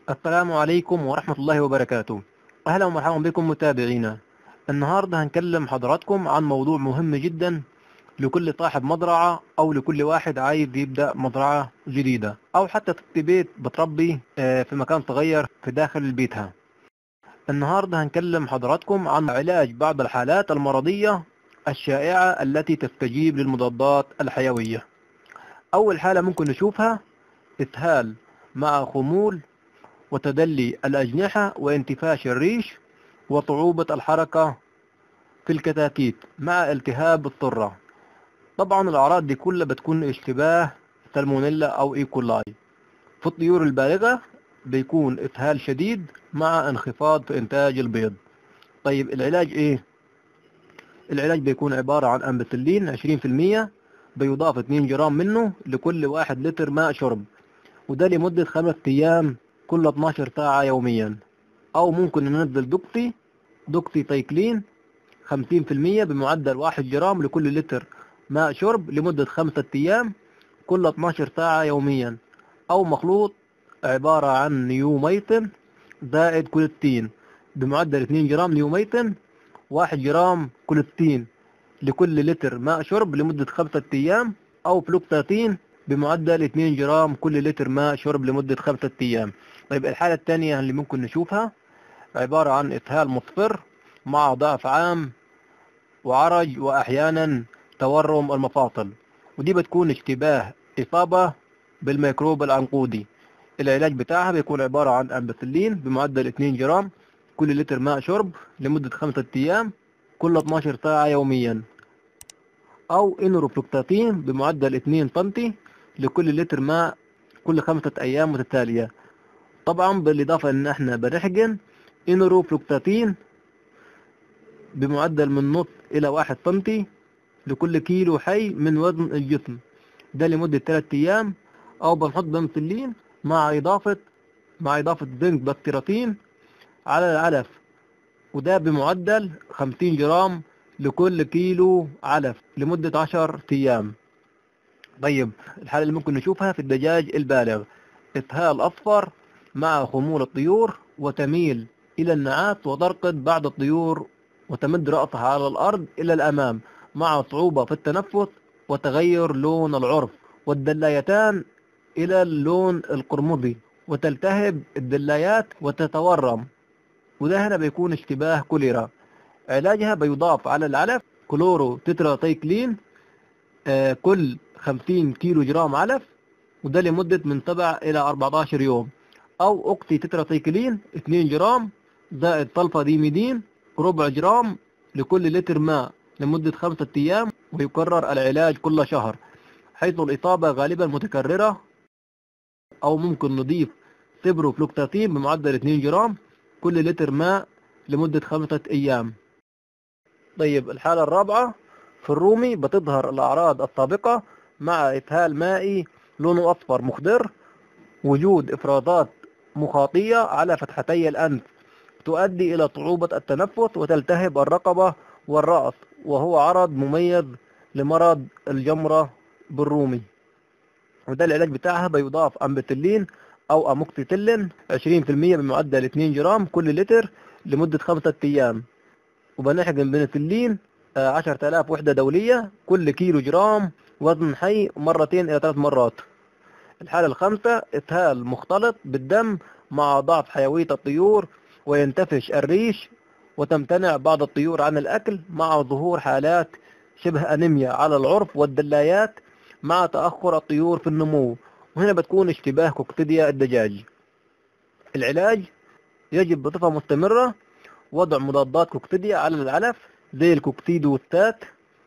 السلام عليكم ورحمة الله وبركاته. أهلا ومرحبا بكم متابعينا. النهاردة هنكلم حضراتكم عن موضوع مهم جدا لكل صاحب مزرعة أو لكل واحد عايز يبدأ مزرعة جديدة أو حتى ست بيت بتربي في مكان صغير في داخل بيتها. النهاردة هنكلم حضراتكم عن علاج بعض الحالات المرضية الشائعة التي تستجيب للمضادات الحيوية. أول حالة ممكن نشوفها إسهال مع خمول وتدلي الأجنحة وانتفاش الريش وصعوبة الحركة في الكتاكيت مع التهاب الطرة. طبعا الأعراض دي كلها بتكون اشتباه سالمونيلا أو إيكولاي. في الطيور البالغة بيكون إسهال شديد مع انخفاض في إنتاج البيض. طيب العلاج إيه؟ العلاج بيكون عبارة عن أمبسلين 20%، بيضاف 2 جرام منه لكل 1 لتر ماء شرب، وده لمدة 5 أيام كل 12 ساعة يوميا. أو ممكن ننزل دوكسي تايكلين 50% بمعدل 1 جرام لكل لتر ماء شرب لمدة 5 أيام كل 12 ساعة يوميا. أو مخلوط عبارة عن نيوميتن زائد كوليستين بمعدل 2 جرام نيوميتن 1 جرام كوليستين لكل لتر ماء شرب لمدة 5 أيام. أو فلوكساتين بمعدل 2 جرام كل لتر ماء شرب لمدة 5 أيام. طيب الحالة الثانية اللي ممكن نشوفها عبارة عن إسهال مصفر مع ضعف عام وعرج وأحيانا تورم المفاصل، ودي بتكون اشتباه إصابة بالميكروب العنقودي. العلاج بتاعها بيكون عبارة عن أمبسلين بمعدل 2 جرام كل لتر ماء شرب لمدة 5 أيام كل 12 ساعة يوميا. أو إنروفلوكساتين بمعدل 2 سنتي لكل لتر ماء كل 5 أيام متتالية. طبعا بالإضافة إن احنا بنحقن إنروفلوكساتين بمعدل من نص إلى 1 سنتي لكل كيلو حي من وزن الجسم، ده لمدة 3 أيام. أو بنحط بنسلين مع إضافة زنك بكتيراتين على العلف، وده بمعدل 50 جرام لكل كيلو علف لمدة 10 أيام. طيب الحالة اللي ممكن نشوفها في الدجاج البالغ إسهال أصفر مع خمول الطيور وتميل إلى النعاس وترقد بعض الطيور وتمد رأسها على الأرض إلى الأمام مع صعوبة في التنفس وتغير لون العرف، والدلايتان إلى اللون القرمزي وتلتهب الدلايات وتتورم، وده هنا بيكون اشتباه كوليرا. علاجها بيضاف على العلف كلورو تتراتيكلين كل 50 كيلو جرام علف، وده لمدة من 7 إلى 14 يوم. أو أوكسي تتراسيكلين 2 جرام زائد سلفاديميدين ربع جرام لكل لتر ماء لمدة 5 أيام، ويكرر العلاج كل شهر حيث الإصابة غالبا متكررة. أو ممكن نضيف سيبروفلوكساتين بمعدل 2 جرام كل لتر ماء لمدة 5 أيام. طيب الحالة الرابعة في الرومي بتظهر الأعراض السابقة مع إسهال مائي لونه أصفر مخضر، وجود إفرازات مخاطية على فتحتي الأنف تؤدي إلى صعوبة التنفس وتلتهب الرقبة والرأس، وهو عرض مميز لمرض الجمرة بالرومي. وده العلاج بتاعها بيضاف أمبتلين أو أموكسيتيلين 20% بمعدل 2 جرام كل لتر لمدة 5 أيام. وبنحقن بنسلين 10,000 وحدة دولية كل كيلو جرام وزن حي مرتين إلى 3 مرات. الحالة الخامسة إسهال مختلط بالدم مع ضعف حيوية الطيور وينتفش الريش وتمتنع بعض الطيور عن الأكل مع ظهور حالات شبه أنيميا على العرف والدلايات مع تأخر الطيور في النمو، وهنا بتكون اشتباه كوكسيديا الدجاج. العلاج يجب بصفة مستمرة وضع مضادات كوكسيديا على العلف زي الكوكسيدوستات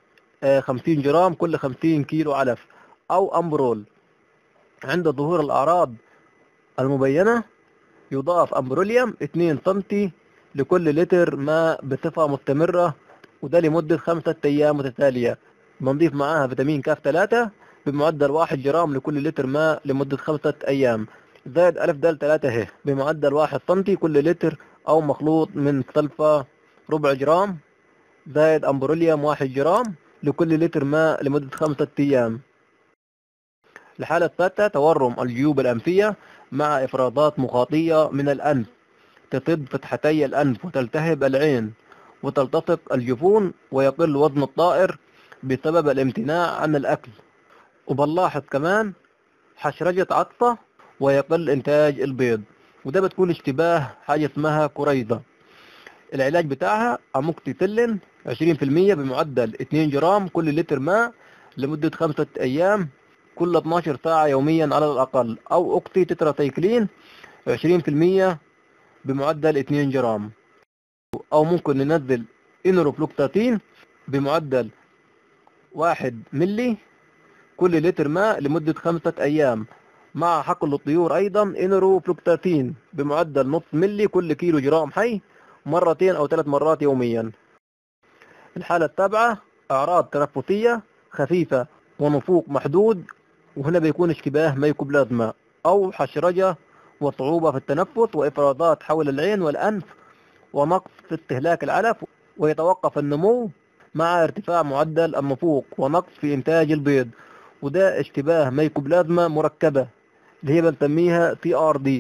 50 جرام كل 50 كيلو علف. أو أمبرول عند ظهور الأعراض المبينة يضاف أمبروليوم 2 سنتي لكل لتر ماء بصفة مستمرة، وده لمدة 5 أيام متتالية. بنضيف معاها فيتامين كاف 3 بمعدل 1 جرام لكل لتر ماء لمدة 5 أيام زائد ألف دال 3 ه بمعدل 1 سنتي كل لتر، أو مخلوط من سلفا ربع جرام زائد أمبروليوم 1 جرام لكل لتر ماء لمدة 5 أيام. الحالة الثالثة تورم الجيوب الأنفية مع إفرازات مخاطية من الأنف تسد فتحتي الأنف وتلتهب العين وتلتصق الجفون، ويقل وزن الطائر بسبب الامتناع عن الأكل. وبنلاحظ كمان حشرجة عطسة ويقل إنتاج البيض، وده بتكون اشتباه حاجة اسمها كريزة. العلاج بتاعها أموكسيسيلين 20% بمعدل 2 جرام كل لتر ماء لمدة 5 أيام كل 12 ساعة يوميا على الأقل، أو أوكسي تتراسايكلين 20% بمعدل 2 جرام، أو ممكن ننزل إنروفلوكساتين بمعدل 1 ملي كل لتر ماء لمدة 5 أيام، مع حقل الطيور أيضا إنروفلوكساتين بمعدل نص ملي كل كيلو جرام حي مرتين أو 3 مرات يوميا. الحالة السابعة أعراض تنفسية خفيفة ونفوق محدود، وهنا بيكون اشتباه ميكوبلازما أو حشرجة وصعوبة في التنفس وإفرازات حول العين والأنف ونقص في استهلاك العلف، ويتوقف النمو مع ارتفاع معدل النفوق ونقص في إنتاج البيض، وده اشتباه ميكوبلازما مركبة اللي هي بنسميها CRD.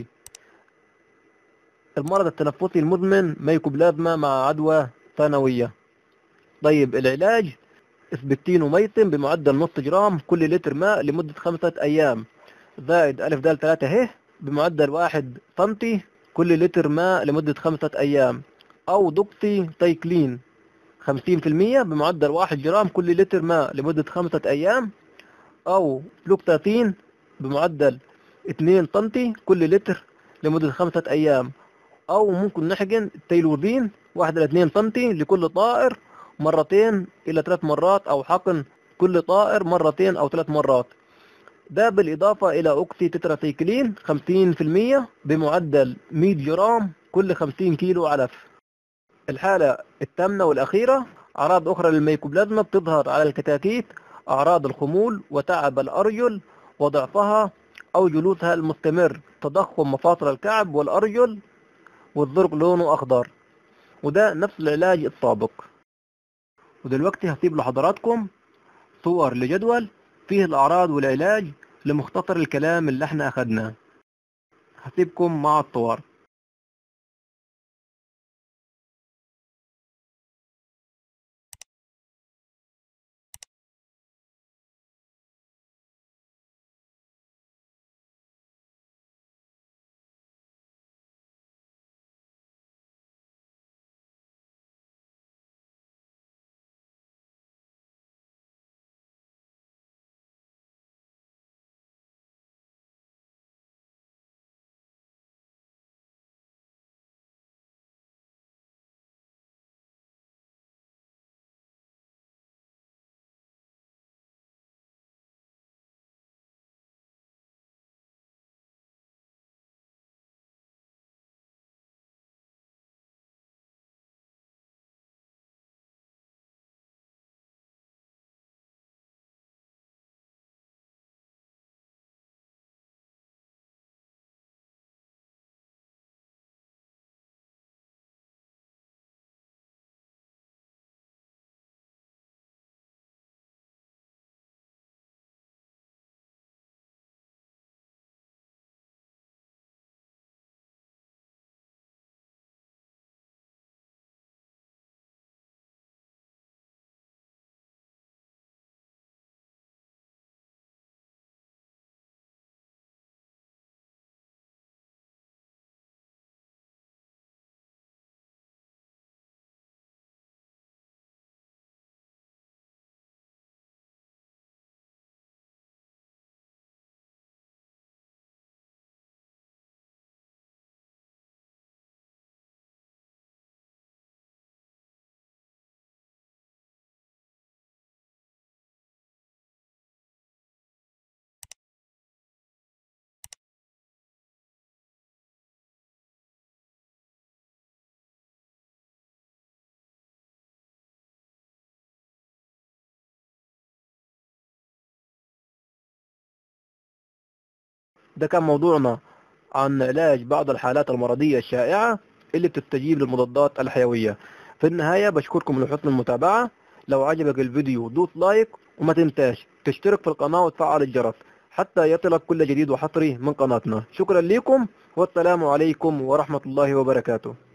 المرض التنفسي المزمن ميكوبلازما مع عدوى ثانوية. طيب العلاج اسبكتينوميسين بمعدل نص جرام كل لتر ماء لمدة 5 أيام زائد ألف دال 3 ه بمعدل 1 سنتي كل لتر ماء لمدة 5 أيام، أو دوكسي سايكلين 50% بمعدل 1 جرام كل لتر ماء لمدة 5 أيام، أو فلوكساتين بمعدل 2 سنتي كل لتر لمدة 5 أيام، أو ممكن نحقن التيلوزين 1 إلى 2 سنتي لكل طائر مرتين إلى 3 مرات، أو حقن كل طائر مرتين أو 3 مرات. ده بالإضافة إلى أوكسي تتراسايكلين 50% بمعدل 100 جرام كل 50 كيلو علف. الحالة الثامنة والأخيرة أعراض أخرى للميكوبلازما بتظهر على الكتاكيت: أعراض الخمول وتعب الأرجل وضعفها أو جلوسها المستمر، تضخم مفاصل الكعب والأرجل، والزرق لونه أخضر، وده نفس العلاج السابق. ودلوقتي هسيب لحضراتكم صور لجدول فيه الأعراض والعلاج لمختصر الكلام اللي احنا أخدناه. هسيبكم مع الصور. ده كان موضوعنا عن علاج بعض الحالات المرضية الشائعة اللي بتستجيب للمضادات الحيوية. في النهاية بشكركم لحسن المتابعة. لو عجبك الفيديو دوس لايك، وما تنساش تشترك في القناة وتفعل الجرس حتى يصلك كل جديد وحصري من قناتنا. شكرا لكم والسلام عليكم ورحمة الله وبركاته.